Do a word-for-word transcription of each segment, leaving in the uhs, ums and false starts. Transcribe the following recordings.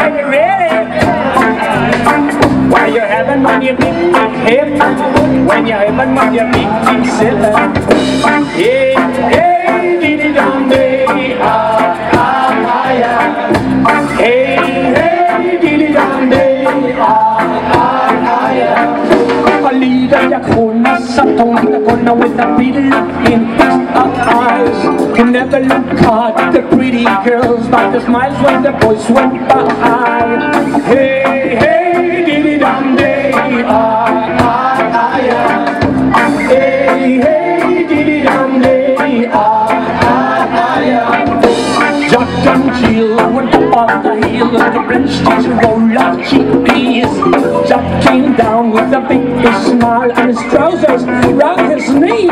are you ready? While you're having on your big, big hip, when you're having on your big, big sip. Hey, hey, diddy dum day, ah, ah, ah, yeah. Hey, hey, diddy dum day, ah, ah, ah, yeah. A leader, ya con a saton, gonna with a pretty look in his eyes. He never looked hard at the pretty girls, but the smiles when the boys went by. Hey, hey, diddy dum day, ah, ah, ah, yeah. Hey, hey, diddy dum day, ah, ah, ah, yeah. Jack and Jill went up on the hill, and the French teacher rolled up chickpeas. Jack came down with a big smile and his trousers round his knees.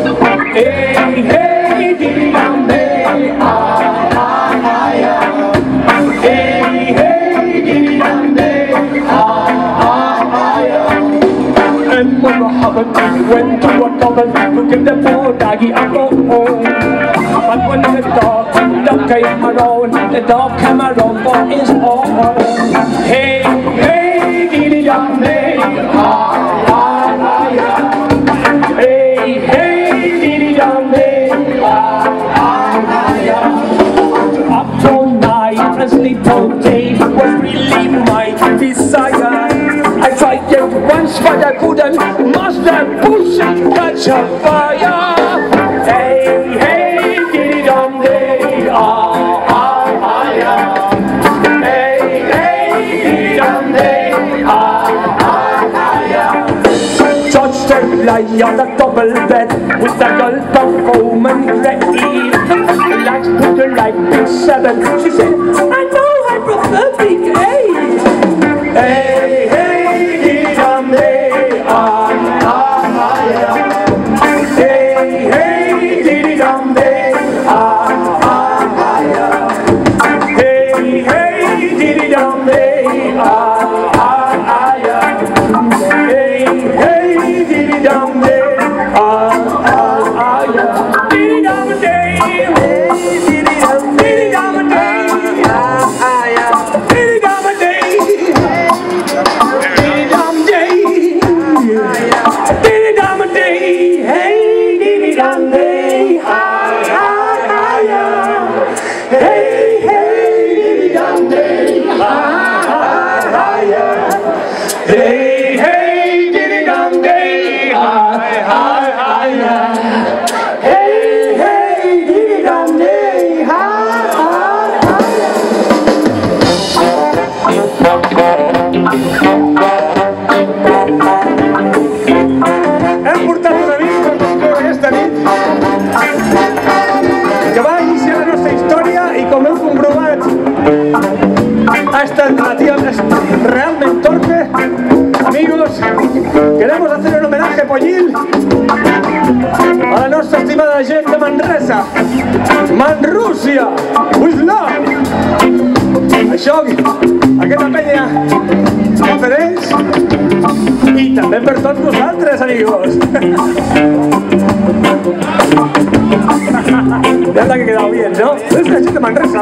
Hey, hey, diddy dum day, ah, ah, ah, yeah. Hey, hey, diddy dum day, ah, ah, ah, yeah. And Mother Hubbard went to a cupboard to give the poor doggy a bone. But when the dog, dog came around, the dog came around for his own. Hey, hey, diddy dum day, ah, ah, ah, yeah. Hey, hey, diddy dum day, ah, ah, ah, yeah. Up all night and sleep all day was really my desire. I tried it once but I couldn't, must that bullshit catch a fire. Hey, hey, diddy dum day, ah, ah, ah, yeah. Hey, hey, diddy dum day, ah, ah, ah, yeah. Touched her lie on a double bed with a gulp of foam and gravy. The lights put her like big seven. She said, I know I prefer big eight. Hey, hey, diddy dum day, ah, ah, ah, yeah. Hey, hey, diddy dum day, ah, ah, ah, yeah. Hey, hey, diddy dum day, ah, ah, ah, yeah. Hey, hey, diddy dum day, ah, ah, ah, yeah. Diddy dum day, hey, diddy dum, diddy dum day, ah, ah, yeah. Diddy dum day, diddy dum day, diddy dum day, hey, diddy dum day, ah, ah, ah, yeah. Hey, hey, diddy dum day, ah, ah, ah, yeah. Hey, hey, diddy dum day, ah, ah, ah, yeah. Hey, hey, diddy dum day, ah, ah, ah, yeah. Hem portat un amic per concloure aquesta nit que va iniciar la nostra història i, com heu comprovat, ha estat relativament realment torpe. Amigos, queremos hacer un homenaje pollil a la nostra estimada gent de Manresa, Manrússia, with love. Això, aquesta penya va per ells i també per tots vosaltres, amigos. Ya la que ha quedado bien, ¿no? Es la gente de Manresa,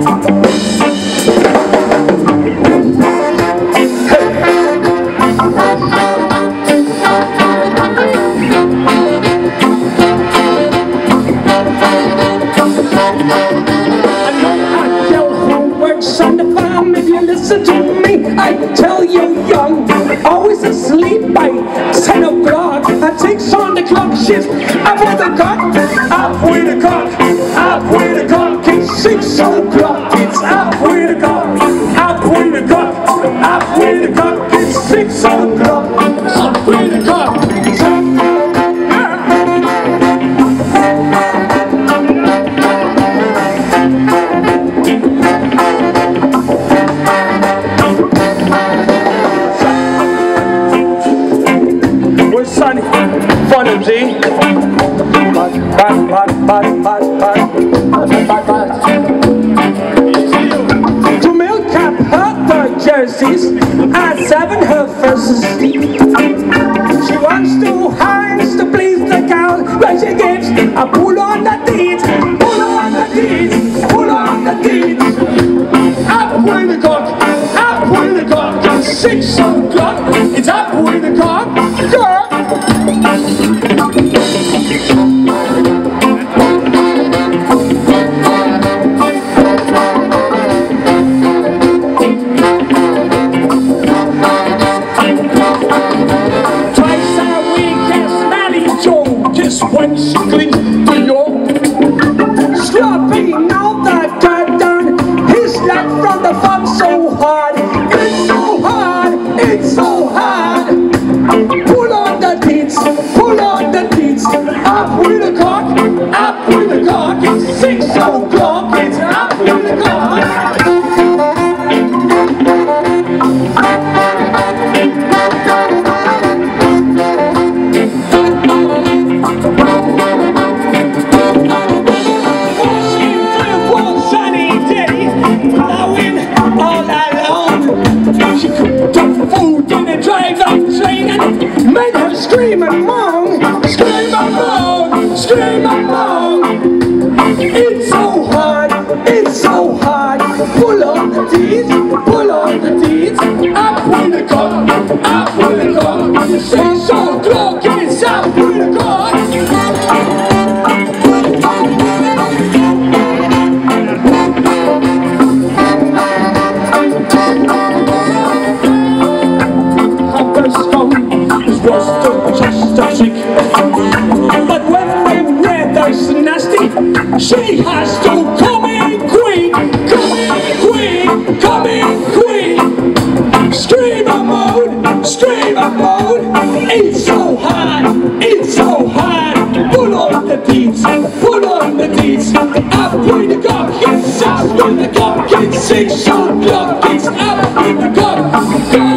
listen to me, I tell you young, always asleep by ten o'clock. I takes on the clock, she's up with the cock, up with the cock, up with the cock. It's six o'clock, it's up with the cock, up with the cock, up with the cock. It's six o'clock, up with the cock. Sunny, fun and see. Bad, bad, bad, bad, bad, bad, bad. To milk up her jerseys, at seven her first she wants to hands to please the girl, but she gives a pull on the teeth, pull on the teeth, pull on the teeth. Up with the cock. six o'clock, it's up with the cock, cock. Twice a week as Smelly Joe, just one shilling to York. Strapping out that curtain, his leg from the farm so hard. It's so hard, it's so hard. Pull on the teats, pull on the teats. Up with the cock, up with the cock. It's six o'clock, it's up with the cock. Made her scream and moan, scream and moan, scream and moan. It's so hard, it's so hard. Pull on the teeth, pull on the teeth. Up with the cock, up with the cock. Six o'clock, it's up with the cock. But when the weather's nasty, she has to come in quick, come in quick, come in quick. Scream and moan, scream and moan. It's so hard, it's so hard. Pull on the teats, pull on the teats. Up with the cock, it's up with the cock. It's six o'clock, it's up with the cock.